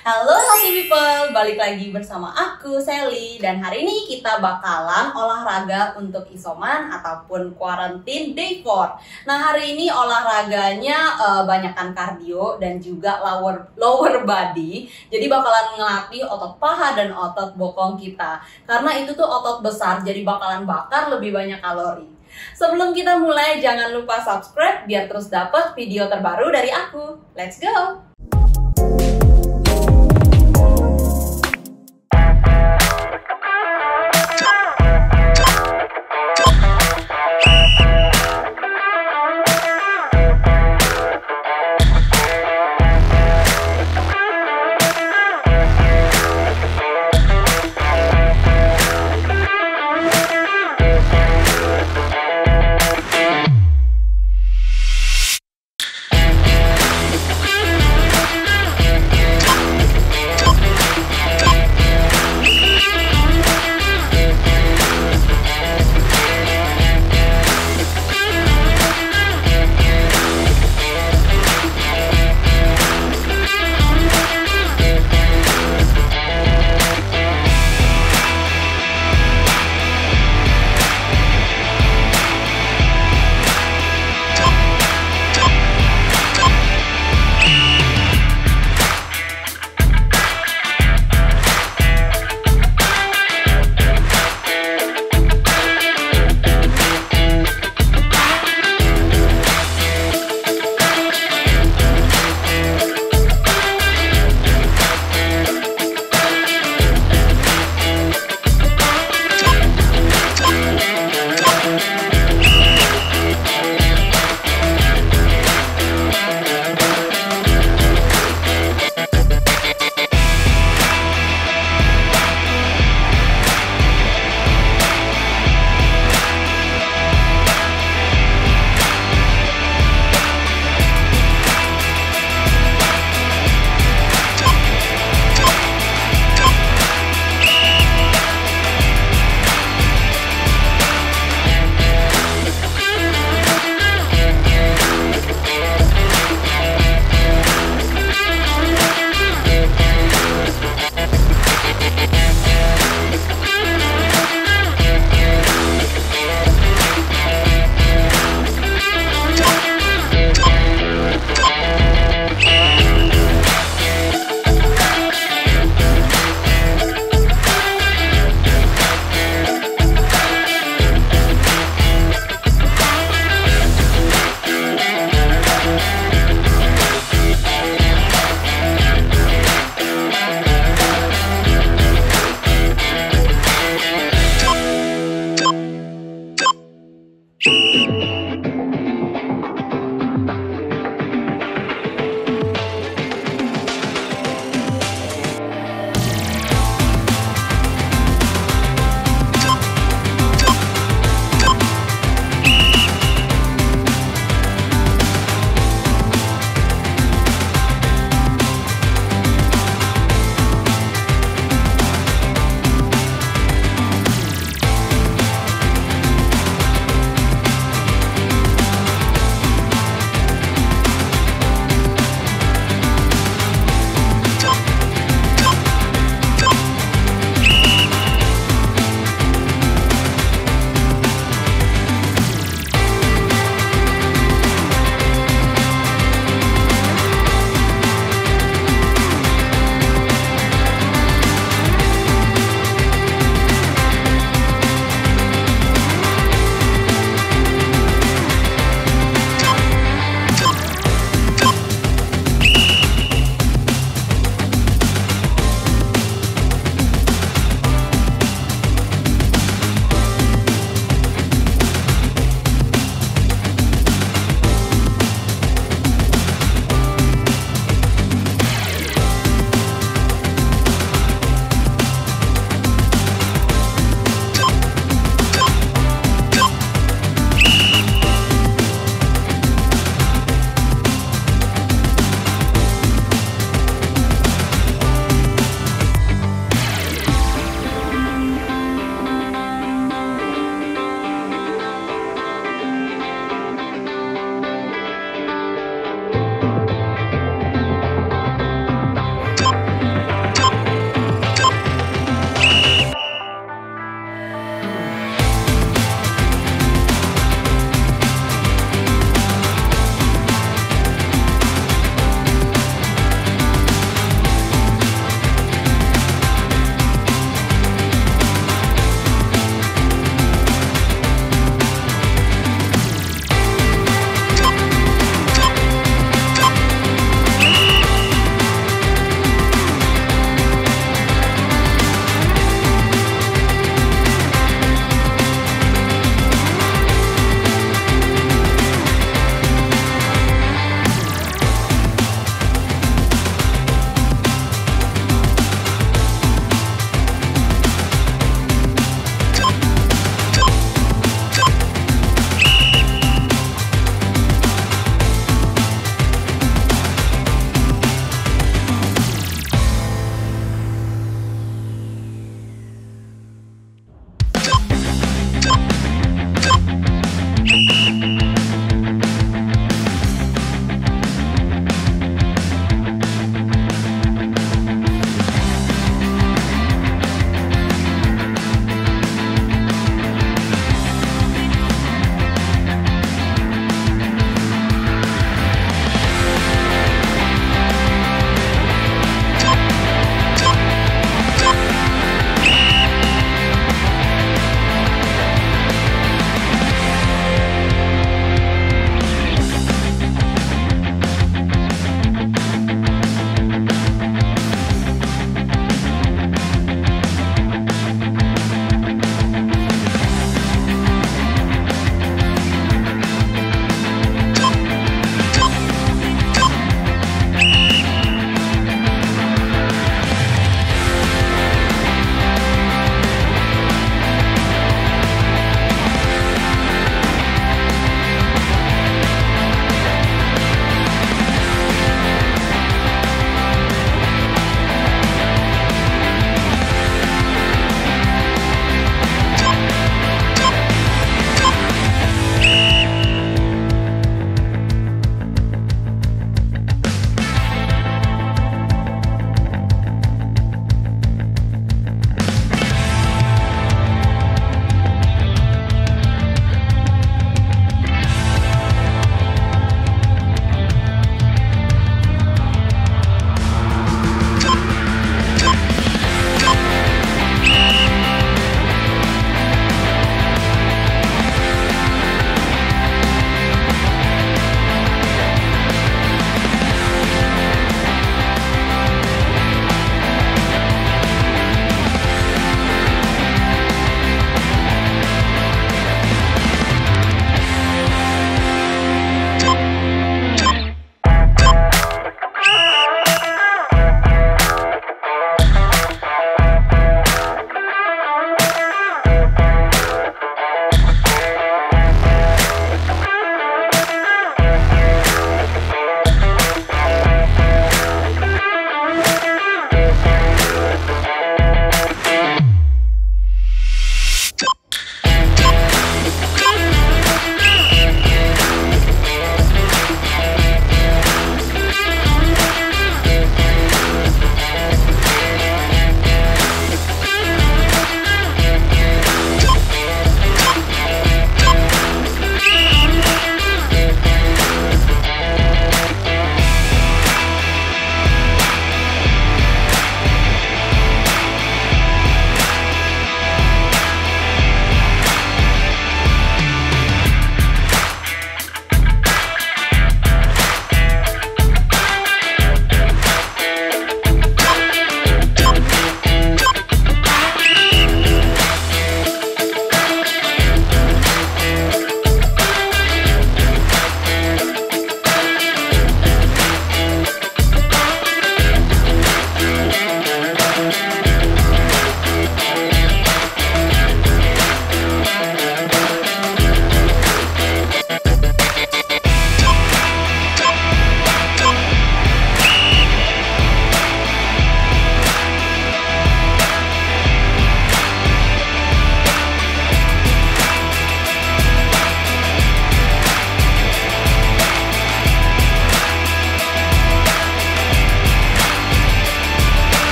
Halo healthy people, balik lagi bersama aku Sally. Dan hari ini kita bakalan olahraga untuk isoman ataupun quarantine day 4. Nah hari ini olahraganya banyakan kardio dan juga lower body. Jadi bakalan ngelatih otot paha dan otot bokong kita. Karena itu tuh otot besar, jadi bakalan bakar lebih banyak kalori. Sebelum kita mulai, jangan lupa subscribe biar terus dapat video terbaru dari aku. Let's go!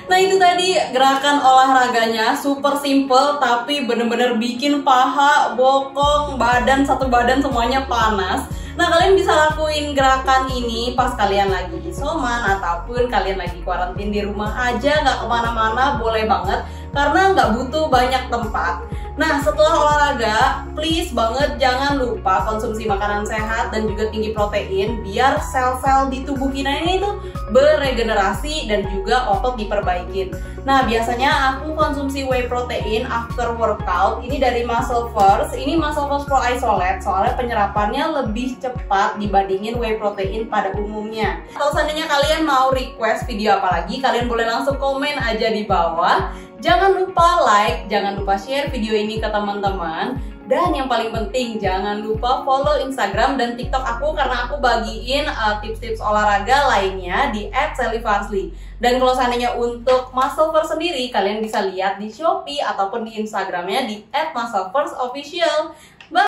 Nah itu tadi gerakan olahraganya super simple tapi bener-bener bikin paha, bokong, badan, satu badan semuanya panas. Nah kalian bisa lakuin gerakan ini pas kalian lagi isoman ataupun kalian lagi kuarantin di rumah aja, nggak kemana-mana, boleh banget karena nggak butuh banyak tempat. Nah setelah olahraga, please banget jangan lupa konsumsi makanan sehat dan juga tinggi protein biar sel-sel di tubuh kita ini tuh beregenerasi dan juga otot diperbaikin. Nah biasanya aku konsumsi whey protein after workout ini dari Muscle First. Ini Muscle First Pro Isolate soalnya penyerapannya lebih cepat dibandingin whey protein pada umumnya. Kalau seandainya kalian mau request video apa lagi, kalian boleh langsung komen aja di bawah. Jangan lupa like, jangan lupa share video ini ke teman-teman. Dan yang paling penting, jangan lupa follow Instagram dan TikTok aku karena aku bagiin tips-tips olahraga lainnya di @sellyfarsly. Dan kalau seandainya untuk Muscle First sendiri, kalian bisa lihat di Shopee ataupun di Instagramnya di @musclefirsofficial.